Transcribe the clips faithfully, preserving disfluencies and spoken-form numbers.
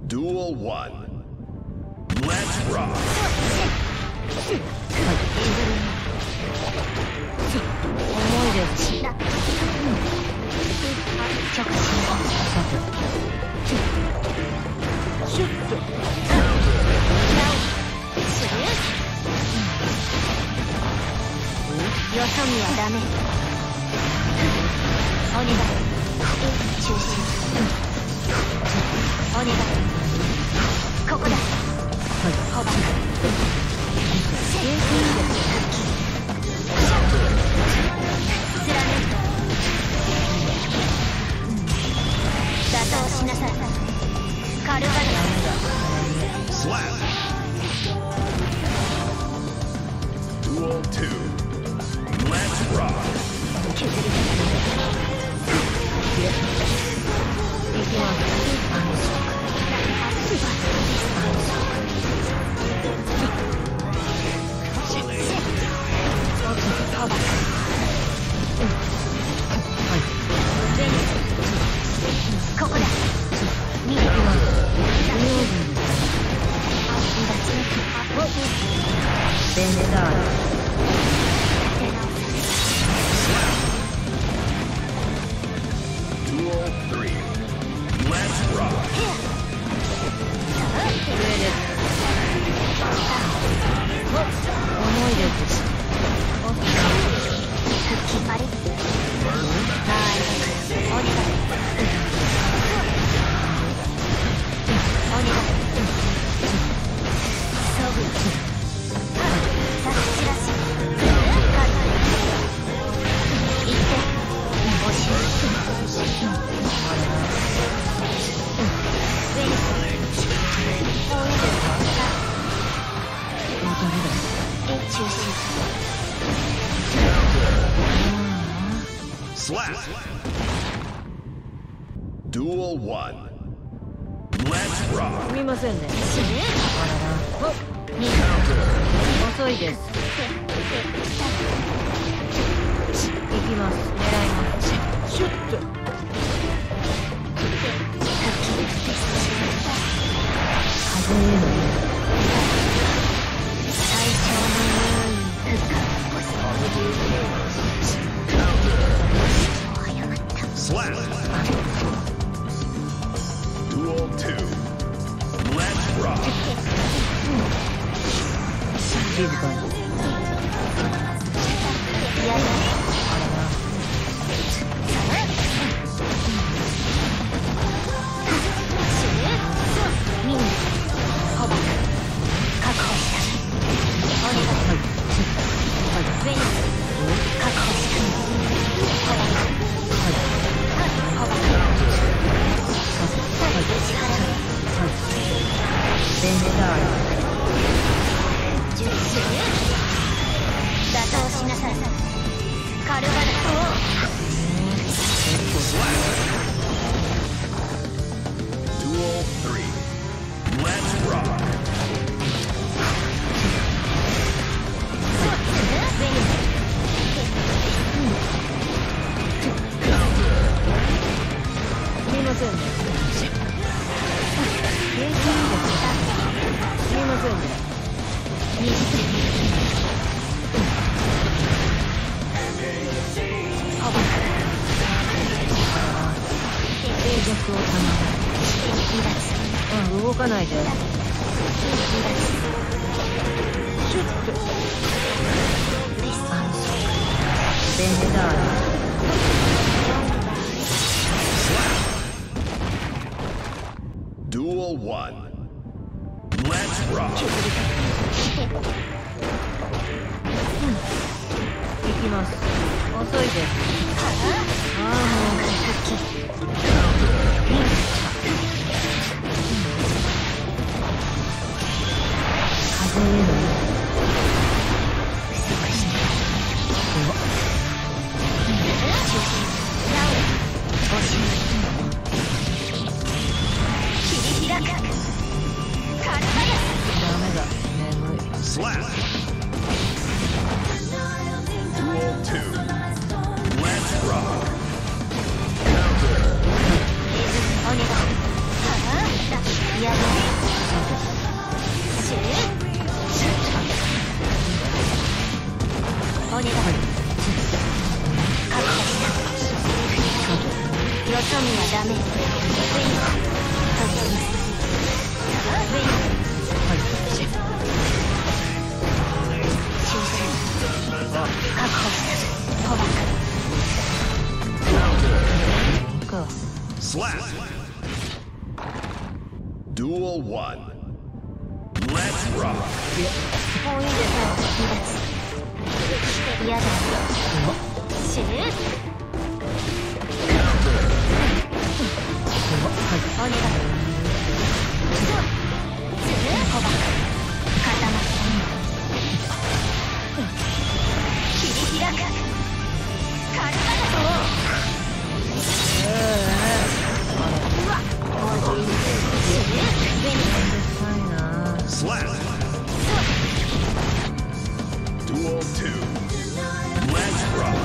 Duel one. Let's rock. 重いです。着地さて。シュッと。よそ見はダメ。お願い。中心。お願い。ここだ。ほば。打倒しなさい。カルバナス。 Duel two. Let's rock. 削りたいきます。ここだ。見てきます。ベネダール。 Duel three. Let's rock. 上です。重いです。復帰あれ。はい。お願い。お願い。そうぶ。さっちらし。行って。おしまい。上に。応援です。え、中心。 Slap. Duel one. Let's rock. すみませんね。あらら。遅いです。行きます。狙います。シュッと。風への最長の入院復活。 Slap. Duel two. Let's rock. 静かに。いやいや。あらら。ミニ。ほば。確保した。お願い。はい。上に。確保した。ほば。はい。ほば。支払い。はい。ベネダール。準備する。打倒しなさい。カルバナス。 Duel three. Let's rock. すみませんね。元気いいですか。すみませんね。静寂を保る。うん、動かないで。シュッと。安息。ベネダール。 Duel one. Let's rock. 行きます。遅いです。ああ、もう。風への。切り開く。カルバナス。ダメだ。眠い。 Slap. Duel two. Let's rock. お願い。やだ。 Duel one. Let's rock. 本意で離脱嫌だ死ぬお願いずる小判固まった切り開くカルバナうわおい死ぬベニ Slap. Duel two. Let's rock.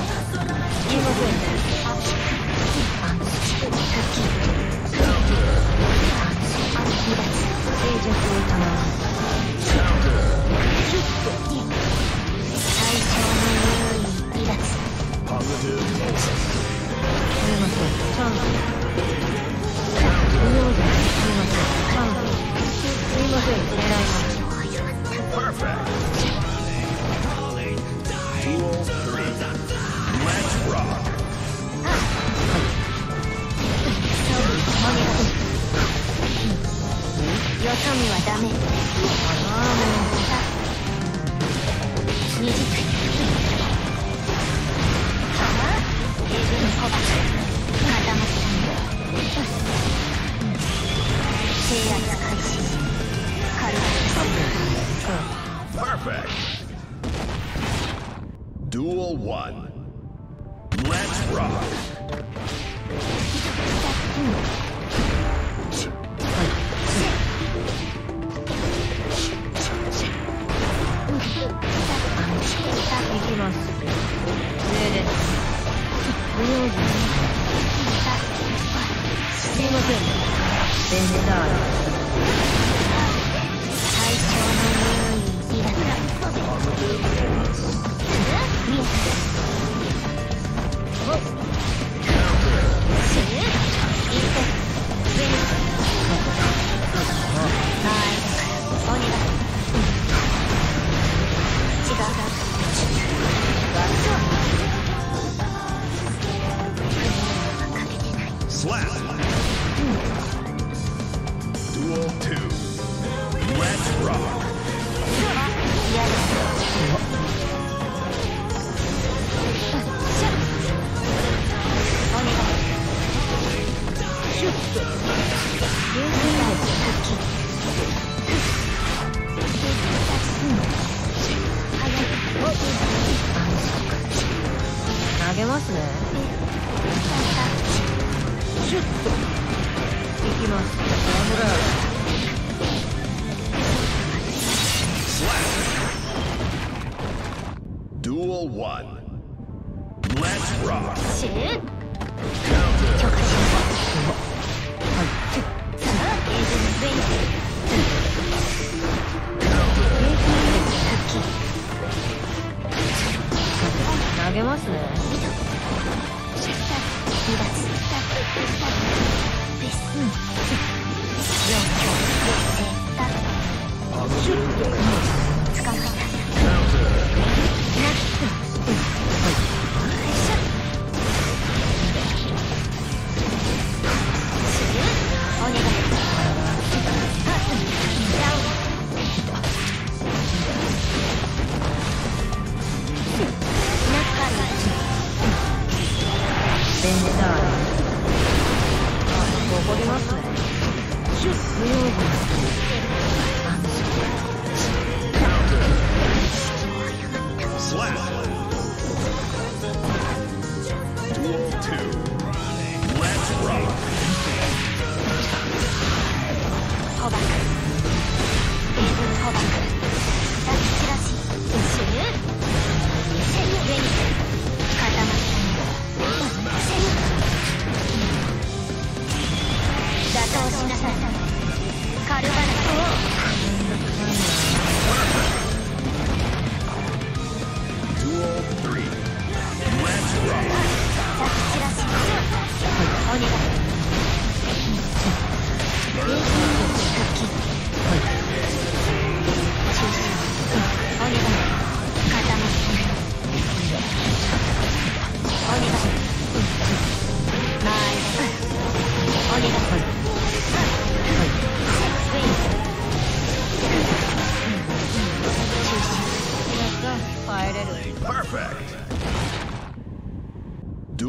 お願い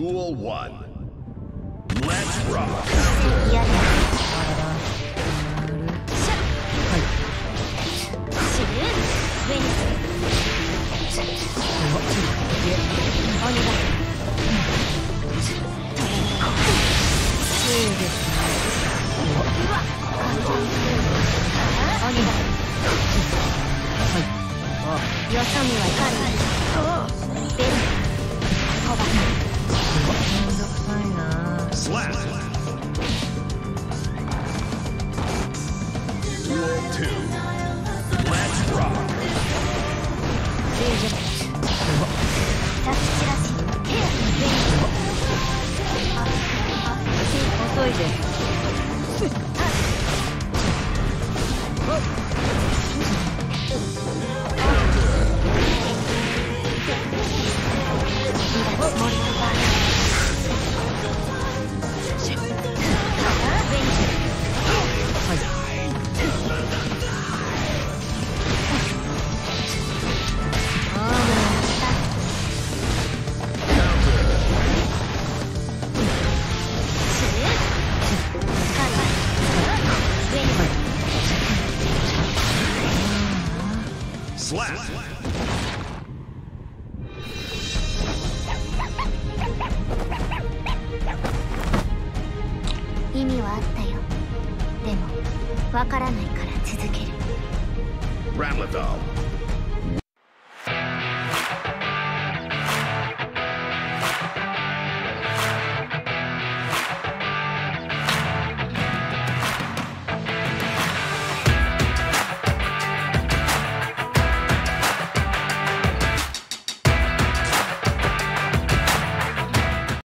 Duel one. Let's rock. 嫌だ。死ぬ。上に。鬼だ。いいですね。うわっ。鬼だ。よそ見は神。ベル。小バカ。めんどくさいな。 Slap. Duel two. Let's rock. 大丈夫。タッチチラシ。ケア。ベル。あ、あ、遅いで。 Slap. 意味はあったよ。でもわからないから続ける。 Ramathal.